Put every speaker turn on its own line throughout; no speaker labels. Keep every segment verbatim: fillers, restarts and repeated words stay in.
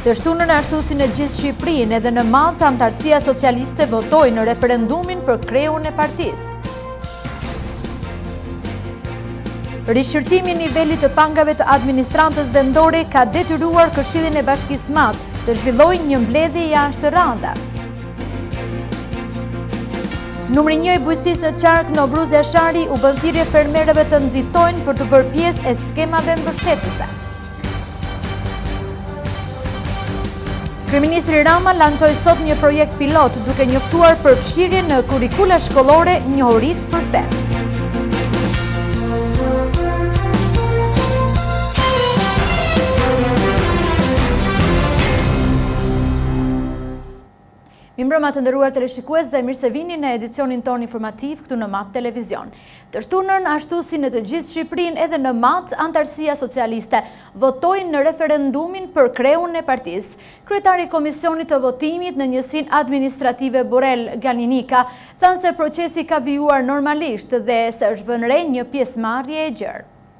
Të shtunën ashtu si në gjithë Shqipërinë, edhe në Maltë Antarësia Socialiste votoi në referendumin për kreun e partisë. Rishqyrtimi i nivelit të pangave të administrantës vendore ka detyruar Këshillin e Bashkisë Madh të zhvillojë një mbledhje jashtë randa. Numri një i bujqësisë në qark Novruz Jashari u bën thirrje fermerëve të nxitojnë për të bërë pjesë e skemave mbështetëse. Kryeministri Rama lançoi sot një projekt pilot duke njoftuar për fshirje në kurrikula shkollore njohuritë për fe. Mirëmbrëma të nderuar teleshikues dhe mirë se vini në edicionin ton informativ këtu në Mat Televizion. Të shtunën ashtu si në të gjithë Shqipërinë edhe në Mat, Antarësia Socialiste votoi në referendumin për kreun e partisë. Kryetari i Komisionit të Votimit në njësinë administrative Borel Galinika thanë se procesi ka vijuar normalisht dhe se është vënë re një pjesëmarrje e gjerë.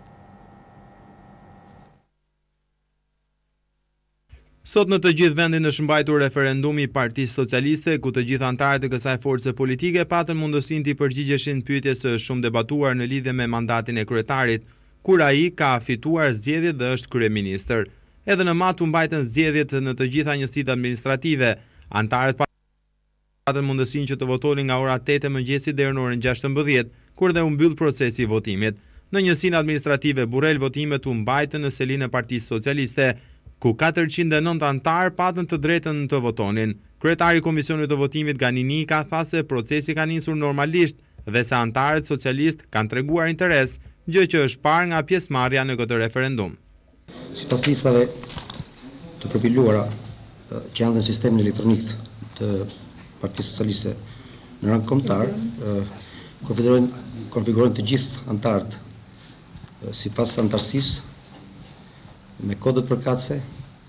Sot në të gjithë vendin është mbajtur referendumi i Partisë Socialiste, ku të gjithë antarët e kësaj force politike patën mundësinë të përgjigjeshin pyetjes së shumë debatuar në lidhje me mandatin e kryetarit, kur ai ka fituar zgjedhjet dhe është kryeministër. Edhe në Mat u mbajtën zgjedhjet në të gjitha njësitë administrative. Antarët patën mundësinë që të votonin nga ora tetë e mëngjesit deri në orën gjashtëmbëdhjetë, kur dhe u mbyll procesi i votimit. Në njësinë administrative Burrel votimet u mbajtën në selinë e Partisë Socialiste, ku katërqind e nëntë antarë patën të drejtën të votonin. Kryetari i Komisionit të Votimit Ganinika tha se procesi ka nisur normalisht dhe se antarët socialist kanë treguar interes, gjë që është parë nga pjesëmarrja në këtë referendum.
Sipas listave të përpiluara që janë në sistemin elektronik të Partisë Socialiste në rang kombëtar, konfigurojnë konfigurojnë të gjithë antarët sipas antarësisë me kodët përkatëse,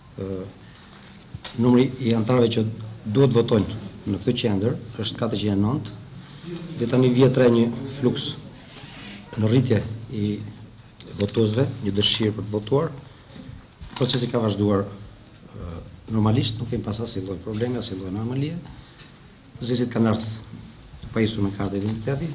numri i antarëve që duhet votojnë në këtë qendër është katërqind e nëntë, dhe tani vjet re një fluks në rritje i votuesve, një dëshirë për të votuar. Procesi ka vazhduar normalisht, nuk kemi pas asnjë lloj probleme, asnjë lloj anomalie. Zgjedhjet kanë ardhur të pajisur me kartë identiteti.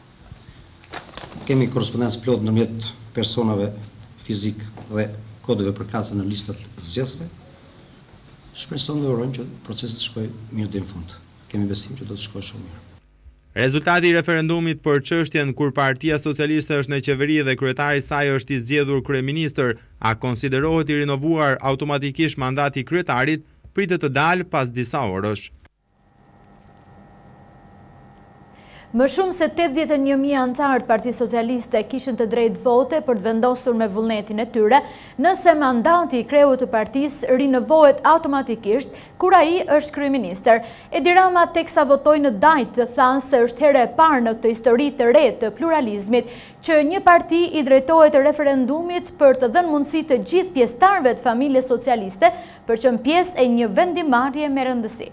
Kemi korrespondencë plot ndërmjet personave fizik dhe kodëve përkatëse në listat zgjedhësve. Shpresojmë dhe urojmë që procesi të shkojë mirë deri në fund. Kemi besim që do të shkojë shumë mirë.
Rezultati i referendumit për çështjen kur Partia Socialiste është në qeveri dhe kryetari i saj është i zgjedhur kryeministër, a konsiderohet i rinovuar automatikisht mandati i kryetarit, pritet të dalë pas disa orësh.
Më shumë se tetëdhjetë e një mijë antarët Partisë Socialiste kishin të drejtë vote për të vendosur me vullnetin e tyre nëse mandati i kreut të partisë rinovohet automatikisht kur ai është kryeministër. Edi Rama teksa votoi në dajt thanë se është herë e parë në këtë histori të re të pluralizmit që një parti i drejtohet referendumit për të dhënë mundësi të gjithë pjesëtarëve të familjes socialiste për të qenë pjesë e një vendimarrje me rëndësi.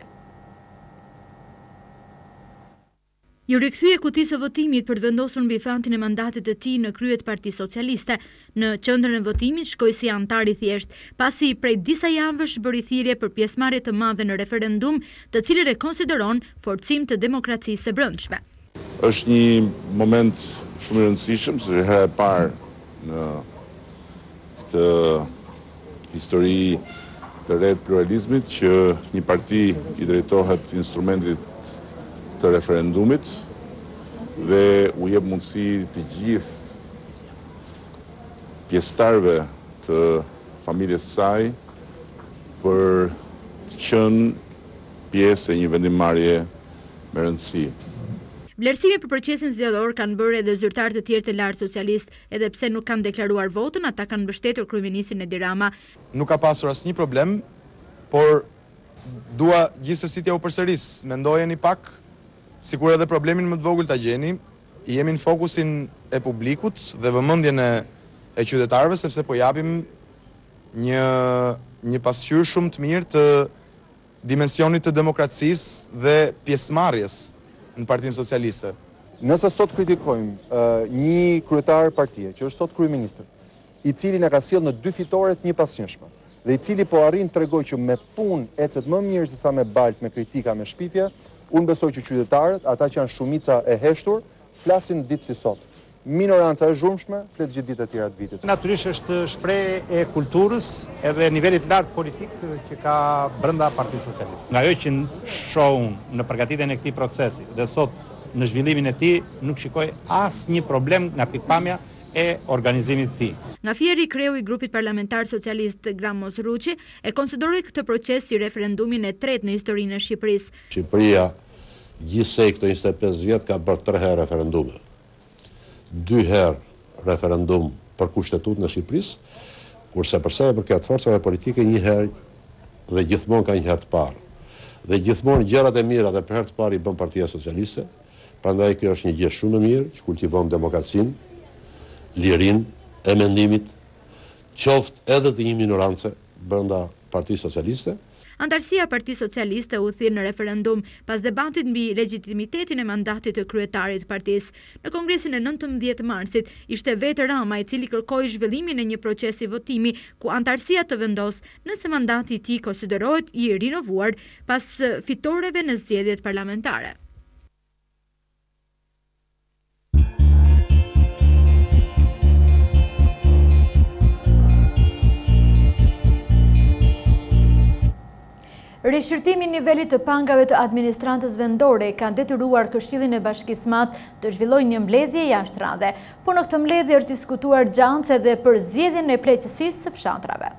Ju rikthye kutisë së votimit për të vendosur mbi fantin e mandatit të tij në krye të Partisë Socialiste. Në qendrën e votimit shkoi si antar i thjesht, pasi prej disa javësh bëri thirrje për pjesëmarrje të madhe në referendum, të cilin e konsideron forcim të demokracisë së brendshme.
Është një moment shumë i rëndësishëm, se është hera e parë në këtë histori të re të pluralizmit që një parti i drejtohet instrumentit të referendumit dhe u jep mundësi të gjithë pjesëtarëve të familjes saj për të qenë pjesë e një vendimmarrje me rëndësi.
Vlerësime për procesin zgjedhor kanë bërë edhe zyrtarë të tjerë të lartë socialist, edhe pse nuk kanë deklaruar votën, ata kanë mbështetur kryeministrin Edi Rama.
Nuk ka pasur asnjë problem, por dua gjithsesi t'ja u përsëris. Mendojeni pak sikur edhe problemin më të vogël ta gjeni, jemi në fokusin e publikut dhe vëmendjen e, e qytetarëve, sepse po japim një, një pasqyrë shumë të mirë të dimensionit të demokracisë dhe pjesëmarrjes në Partinë Socialiste.
Nëse sot kritikojmë uh, një kryetar partie, që është sot kryeministër, i cili na ka sjellë në dy fitore të njëpasnjëshme, dhe i cili po arrin të tregoj që me punë ecet më mirë se sa me balt, me kritika, me shpifje, unë besoj që qytetarët, ata që janë shumica e heshtur, flasin ditë si sot. Minoranca e zhurmshme flet gjithë ditët e tjera të vitit.
Natyrisht është shprehje e kulturës edhe nivelit lartë politik që ka brenda Partisë Socialiste. Nga ajo që shohun në përgatitjen e këtij procesi dhe sot në zhvillimin e tij nuk shikoj asnjë problem nga pikpamja e organizimit të tij.
Nga fieri, kreu i grupit parlamentar socialist Gramos Ruçi e konsideroi këtë proces si referendumin e tretë në historinë e Shqipërisë.
Shqipëria gjithsej këto njëzet e pesë vjet ka bërë tre herë referendume. Dy herë referendum për kushtetut në Shqipërisë, kurse përsa e përket forcave politike një herë dhe gjithmonë ka një herë të parë. Dhe gjithmonë gjërat e mira dhe për herë të parë i bën Partia Socialiste, prandaj kjo është një gjë shumë e mirë që kultivon demokracinë, lirin e mendimit, qoftë edhe të një minorance brenda Partisë Socialiste.
Antarësia e Partisë Socialiste u thirr në referendum pas debatit mbi legjitimitetin e mandatit të kryetarit të partisë. Në kongresin e nëntëmbëdhjetë marsit ishte vetë Rama i cili kërkoi zhvillimin e një procesi votimi ku antarësia të vendos nëse mandati i tij konsiderohet i rinovuar pas fitoreve në zgjedhjet parlamentare. Rishqyrtimi i nivelit të pangave të administratës vendore ka detyruar Këshillin e Bashkisë Madh të zhvillojë një mbledhje jashtërande, por në këtë mbledhje është diskutuar gjancë edhe për zgjedhjen e pleqësisë së fshatrave.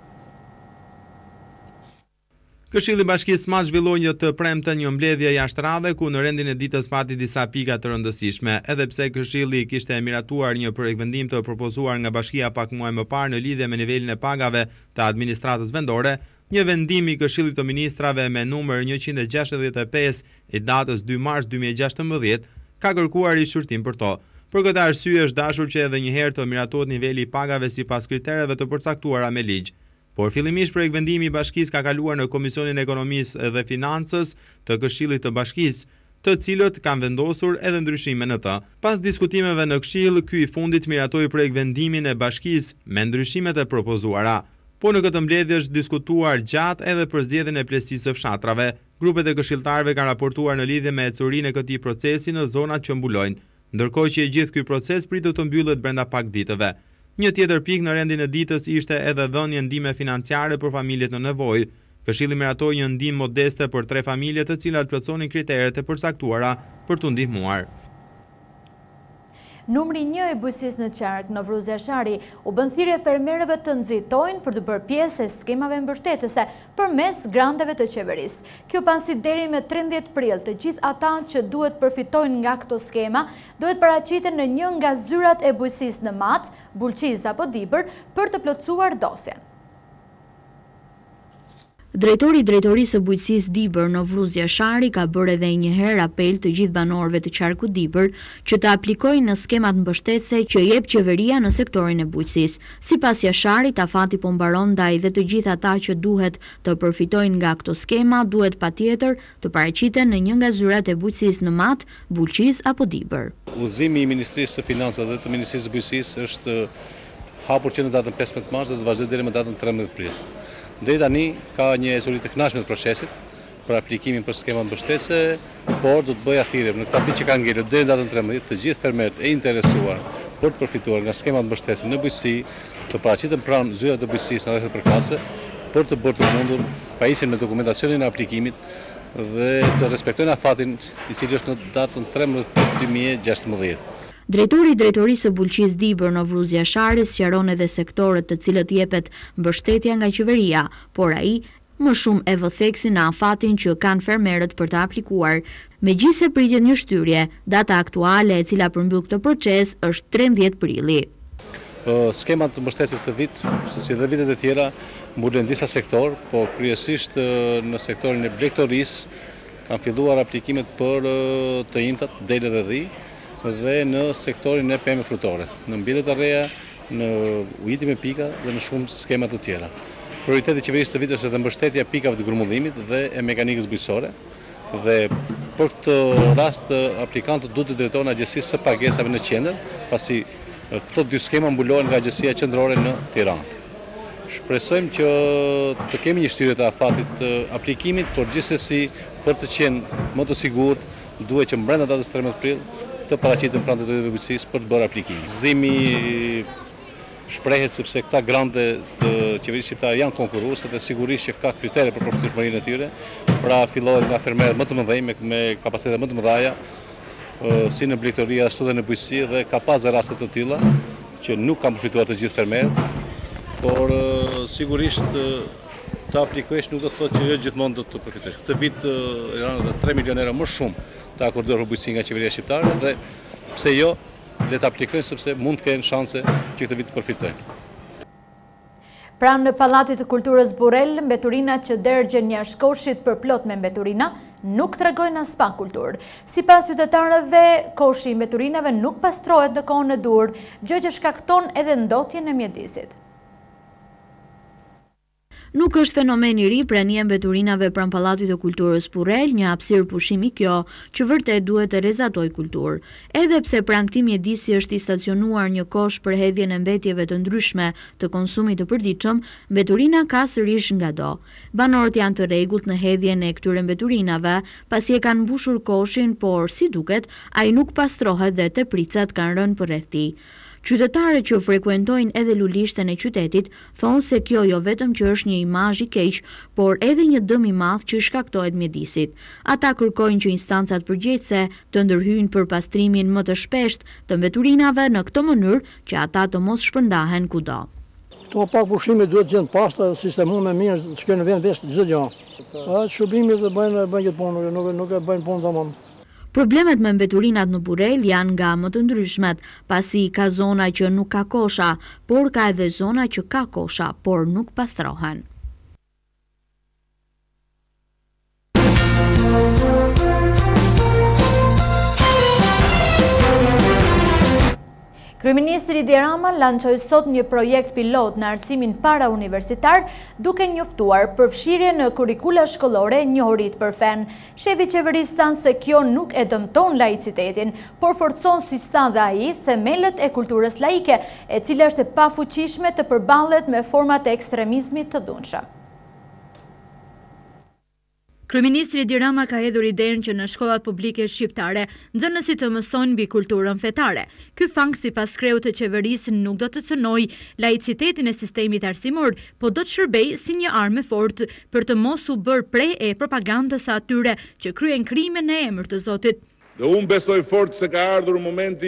Këshilli i Bashkisë Madh zhvilloi një të premte një mbledhje jashtërande ku në rendin e ditës pati disa pika të rëndësishme, edhe pse Këshilli kishte miratuar një projektvendim të propozuar nga Bashkia pak muaj më parë në lidhje me nivelin e pagave të administratës vendore. Një vendim i Këshillit të Ministrave me numër njëqind e gjashtëdhjetë e pesë i datës dy mars dy mijë e gjashtëmbëdhjetë ka kërkuar rishqyrtim për to. Për këtë arsye është dashur që edhe një herë të miratohet niveli i pagave sipas kritereve të përcaktuara me ligj. Por fillimisht projektvendimi i Bashkisë ka kaluar në Komisionin e Ekonomisë dhe Financës të Këshillit të Bashkisë, të cilët kanë vendosur edhe ndryshime në të. Pas diskutimeve në Këshill, ky i fundit miratoi projektvendimin e Bashkisë me ndryshimet e propozuara. Po në këtë mbledhje është diskutuar gjatë edhe për zgjedhjen e pleqësisë së fshatrave. Grupet e këshilltarëve kanë raportuar në lidhje me ecurinë e këtij procesi në zonat që mbulojnë, ndërkohë që i gjithë ky proces pritet të mbyllet brenda pak ditëve. Një tjetër pikë në rendin e ditës ishte edhe dhënia ndihme financiare për familjet në nevojë. Këshilli miratoi një ndihmë modeste për tre familje të cilat plotësonin kriteret e përcaktuara për t'u ndihmuar.
Numri një i bujqësisë në Qark, Novruz Jashari, u bën thirrje fermerëve të nxitojnë për të bërë pjesë e skemave mbështetëse përmes granteve të qeverisë. Kjo pasi deri me tridhjetë prill të gjithë ata që duhet përfitojnë nga këto skema duhet paraqiten në një nga zyrat e bujqësisë në Mat, Bulqiz apo Dibër për të plotësuar dosjen.
Drejtori i Drejtorisë së Bujqësisë Dibër, Novruz Jashari, ka bërë edhe një herë apel të gjithë banorëve të qarkut Dibër që të aplikojnë në skemat mbështetëse që jep qeveria në sektorin e bujqësisë. Sipas Jasharit, afati po mbaron ndaj dhe të gjithë ata që duhet të përfitojnë nga këto skema duhet patjetër të paraqiten në një nga zyrat e bujqësisë në Mat, Bulqiz apo Dibër.
Udhëzimi i Ministrisë së Financave dhe të Ministrisë së Bujqësisë është hapur që në datën pesëmbëdhjetë mars dhe do vazhdojë deri më datën trembëdhjetë prill. Deri tani ka një ecuri të kënaqshme të procesit për aplikimin për skemat mbështetëse, por do të bëja thirrje në këtë ditë që kanë ngelur deri në datën trembëdhjetë të gjithë fermerët e interesuar për të përfituar nga skemat mbështetëse në bujqësi të paraqiten pranë zyrat të bujqësisë në rrethet përkatëse për të bërë të mundur pajisjen me dokumentacionin e aplikimit dhe të respektojnë afatin i cili është në datën trembëdhjetë dy mijë e gjashtëmbëdhjetë.
Drejtori i Drejtorisë së Bulqiz Dibër, Novruz Jashari, sqaron edhe sektorët të cilët jepet mbështetja nga qeveria, por ai më shumë e vë theksin në afatin që kanë fermerët për të aplikuar. Megjithëse pritet një shtyrje, data aktuale e cila përmbyll këtë proces është trembëdhjetë prilli.
Skemat të mbështetjes këtë vit, si dhe vitet e tjera, mbulen disa sektor, po kryesisht në sektorin e blegtorisë kanë filluar aplikimet për të imtat, dele dhe dhi, dhe në sektorin e pemë frutore, në mbjellet e reja, në ujiti me pika dhe në shumë skema të tjera. Prioriteti i qeverisë të vitit është edhe mbështetja e pikave të grumullimit dhe e mekanikës bujqësore dhe për këtë rast aplikantët duhet të drejtohen Agjencisë së Pagesave në qendër, pasi këto dy skema mbulohen nga Agjencia Qendrore në Tiranë. Shpresojmë që të kemi një shtyrje të afatit të aplikimit, por gjithsesi për të qenë më të sigurt, duhet që brenda datës tridhjetë prill të paraqiten pranë detyrimeve të bujqësisë për të bërë aplikimin. Gëzimi shprehet sepse këta grante të qeverisë shqiptare janë konkurruese dhe sigurisht që ka kritere për përfitueshmërinë e tyre. Pra fillohet nga fermerët më të mëdhenj me, me kapacitete më të mëdha, si në blegëtori ashtu dhe në bujqësi, dhe ka pasur raste të tilla që nuk kanë përfituar të gjithë fermerët. Por sigurisht të aplikosh nuk do të thotë që jo gjithmonë do të përfitosh. Këtë vit janë tre milion euro më shumë të akorduar për bujqësi nga qeveria shqiptare dhe pse jo, le të aplikojnë sepse mund të kenë shanse që këtë vit të përfitojnë.
Pranë në Pallatit të Kulturës Burrel, mbeturinat që dërgjen jashtë koshit për plot me mbeturina nuk tregojnë as pak kulturë. Sipas qytetarëve, koshi i mbeturinave nuk pastrohet në kohën e dur, gjë që shkakton edhe ndotjen e mjedisit.
Nuk është fenomen i ri prania e mbeturinave pranë Pallatit të Kulturës Burrel, një hapësirë pushimi kjo, që vërtet duhet të rrezatojë kulturë. Edhe pse pranë këtij mjedisi është i stacionuar një kosh për hedhjen e mbetjeve të ndryshme të konsumit të përditshëm, mbeturina ka sërish ngado. Banorët janë të rregullt në hedhjen e këtyre mbeturinave, pasi e kanë mbushur koshin, por si duket, ai nuk pastrohet dhe tepricat kanë rënë përreth tij. Qytetarët që frekuentojnë edhe lulishten e qytetit thonë se kjo jo vetëm që është një imazh i keq, por edhe një dëm i madh që shkaktohet mjedisit. Ata kërkojnë që instancat përgjegjëse të ndërhyjnë për pastrimin më të shpeshtë të mbeturinave në këtë mënyrë që ata të mos shpërndahen kudo.
Këto pak pushime duhet të jenë pasta, sistemuar me mirë, të shkojnë në vend vetë çdo gjë. Atë shërbimi të bëjnë bëjnë këtë punë, nuk nuk e bëjnë punë tamam.
Problemet me mbeturinat në Burrel janë nga më të ndryshmet, pasi ka zona që nuk ka kosha, por ka edhe zona që ka kosha, por nuk pastrohen.
Kryeministri Edi Rama lançoi sot një projekt pilot në arsimin parauniversitar, duke njoftuar përfshirje në kurrikula shkollore njohurit për fen. Shefi i qeverisë than se kjo nuk e dëmton laicitetin, por forcon, si tha dhe ai, themelët e kulturës laike, e cila është e pafuqishme të përballet me format e ekstremizmit të dhunshëm.
Kryeministri Edi Rama ka hedhur idenë që në shkollat publike shqiptare nxënësit të mësojnë mbi kulturën fetare. Ky fang sipas kreut të qeverisë nuk do të cënojë laicitetin e sistemit arsimor, po do të shërbejë si një armë e fortë për të mos u bërë pre e propagandës së atyre që kryen krime në emër të Zotit.
Dhe unë besoj fort se ka ardhur momenti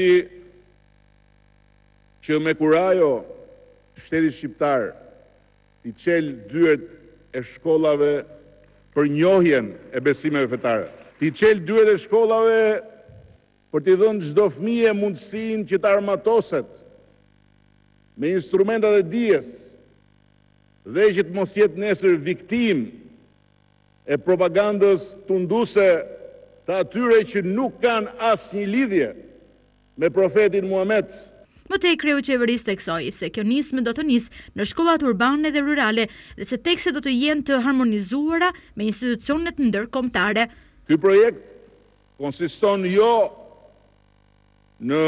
që me kurajo shteti shqiptar i çel dyert e shkollave për njohjen e besimeve fetare. Ti çel dyert e shkollave për t'i dhënë çdo fëmijë mundësinë që të armatoset me instrumentat e dijes dhe që të mos jetë nesër viktim e propagandës tunduese të atyre që nuk kanë asnjë lidhje me profetin Muhamet.
Më tej kreu qeverisë theksoi se kjo nismë do të nisë në shkollat urbane dhe rurale dhe se tekset do të jenë të harmonizuara me institucionet ndërkombëtare.
Ky projekt konsiston jo në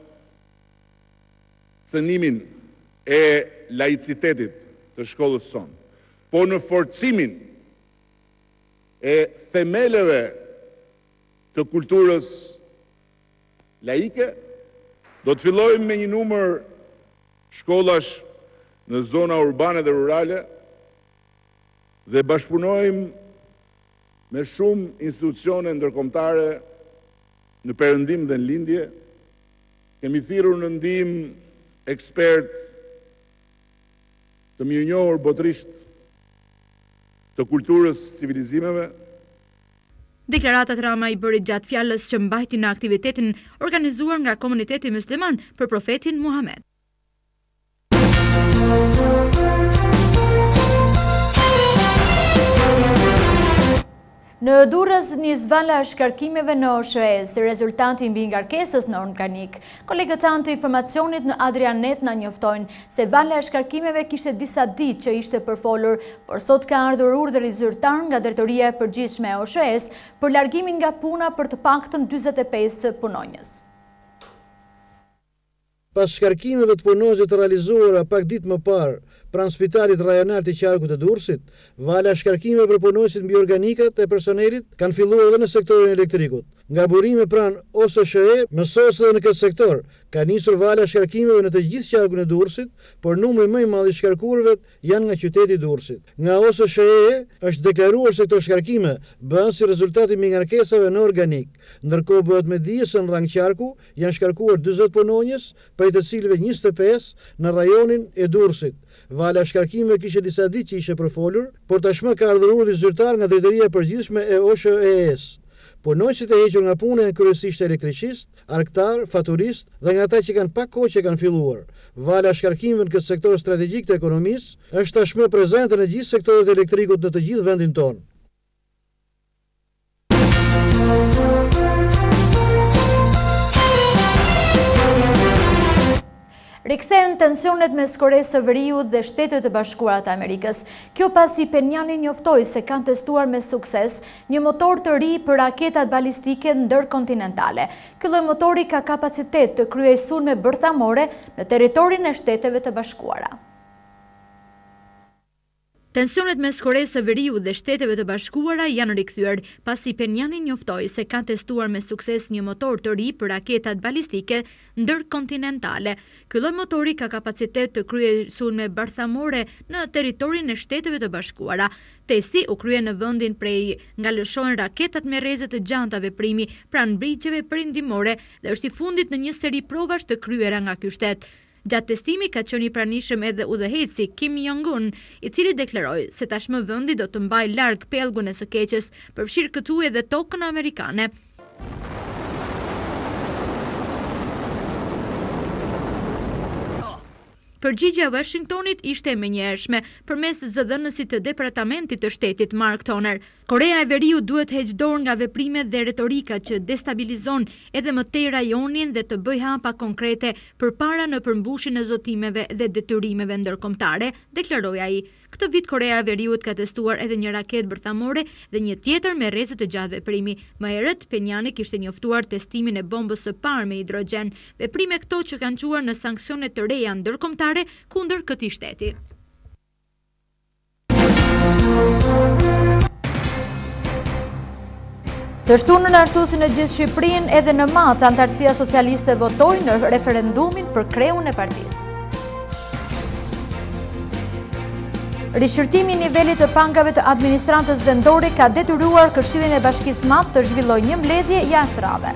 cënimin e laicitetit të shkollës sonë, po në forcimin e themeleve të kulturës laike. Do të fillojmë me një numër shkollash në zona urbane dhe rurale dhe bashkëpunojmë me shumë institucione ndërkombëtare në perëndim dhe në lindje. Kemi thirrur në ndihmë ekspert të mirënjohur botërisht të kulturës civilizimeve.
Deklaratat Rama i bëri gjatë fjalës që mbajti në aktivitetin organizuar nga komuniteti musliman për profetin Muhammed.
Në Durrës nis vala shkarkimeve në O S H E S, rezultanti mbi ngarkesës në organik. Kolegët tanë të informacionit në Adrianet na njoftojnë se vala shkarkimeve kishte disa ditë që ishte përfolur, por sot ka ardhur urdhër i zyrtar nga Drejtoria e Përgjithshme e O S H E S për largimin nga puna për të paktën dyzet e pesë punonjës.
Pas shkarkimeve të punonjëve të realizuara pak ditë më parë,
pranë spitalit rajonal të Qarkut të Durrësit, vala shkarkime për punonësit mbi organikat e personelit kanë filluar edhe në sektorin elektrikut. Nga burime pranë O S H E, mësohet edhe në këtë sektor ka nisur vala shkarkimeve në të gjithë qarkun e Durrësit, por numri më i madh i shkarkuarve janë nga qyteti i Durrësit. Nga O S H E është deklaruar se këto shkarkime bëhen si rezultati i ngarkesave në organik. Ndërkohë bëhet me dije se në rang qarku janë shkarkuar dyzet punonjës, prej të cilëve njëzet e pesë në rajonin e Durrësit. Vala shkarkime kishte disa ditë që ishte përfolur, por tashmë ka ardhur urdhë zyrtar nga Drejtoria e Përgjithshme e O S H E-s. Punonjësit e hequr nga puna janë kryesisht elektricist, arktar, faturist dhe nga ata që kanë pak kohë që kanë filluar. Vala shkarkimeve në këtë sektor strategjik të ekonomisë është tashmë prezente në gjithë sektorët e elektrikut në të gjithë vendin tonë.
Rikthehen tensionet mes Koreas së Veriut dhe Shtetet e Bashkuara të Amerikës. Kjo pasi Pyongyang njoftoi se kanë testuar me sukses një motor të ri për raketat balistike ndërkontinentale. Ky lloj motori ka kapacitet të kryejë sulme bërthamore në territorin e Shteteve të Bashkuara.
Tensionet mes Koreas së Veriut dhe Shteteve të Bashkuara janë rikthyer pasi Pyongyang njoftoi se ka testuar me sukses një motor të ri për raketat balistike ndërkontinentale. Ky lloj motori ka kapacitet të kryejë sulme bërthamore në territorin e Shteteve të Bashkuara. Testi u krye në vendin prej nga lëshohen raketat me rreze të gjanta veprimi pranë brigjeve perëndimore dhe është i fundit në një seri provash të kryera nga ky shtet. Gjatë testimi ka qenë i pranishëm edhe udhëheqësi Kim Jong-un, i cili deklaroi se tashmë vendi do të mbajë larg pellgun e së keqes, përfshirë këtu edhe tokën amerikane. Përgjigjja e Washingtonit ishte e menjëhershme përmes zëdhënësit të Departamentit të Shtetit Mark Toner. Korea e Veriut duhet heqë dorë nga veprimet dhe retorika që destabilizon edhe më tej rajonin dhe të bëjë hapa konkrete përpara në përmbushjen e zotimeve dhe detyrimeve ndërkombëtare, deklaroi ai. Këtë vit Korea e Veriut ka testuar edhe një raketë bërthamore dhe një tjetër me rreze të gjatë veprimi. Më herët Pyongyang kishte njoftuar testimin e bombës së parë me hidrogjen, veprime këto që kanë quar në sanksione të reja ndërkombëtare kundër këtij shteti.
Të shtunën ashtu si në gjithë Shqipërinë, edhe në Mat, Antarësia Socialiste votoi në referendumin për kreun e partisë. Rishqyrtimi i nivelit të pangave të administratës vendore ka detyruar Këshillin e Bashkisë Mat të zhvillojë një mbledhje jashtë radhe.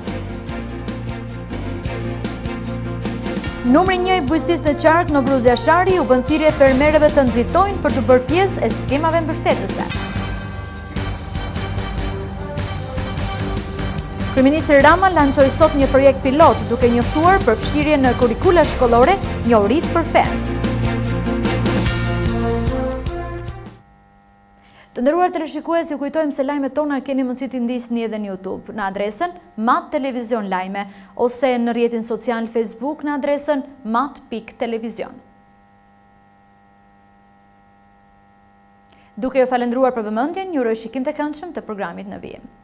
Numri një i bujqësisë në Qark, Novruzja Shari, u bën thirrje fermerëve të nxitojnë për të bërë pjesë e skemave mbështetëse. Kryeministri Rama lançoi sot një projekt pilot duke njoftuar për fshirje në kurrikula shkollore njohuritë për fen. Të nderuar teleshikues, ju kujtojmë se lajmet tona keni mundësi t'i ndiqni edhe në YouTube në adresën Mat Televizion Lajme ose në rrjetin social Facebook në adresën mat pikë televizion. Duke ju falendruar për vëmendjen, ju uroj shikim të këndshëm të programit në vijim.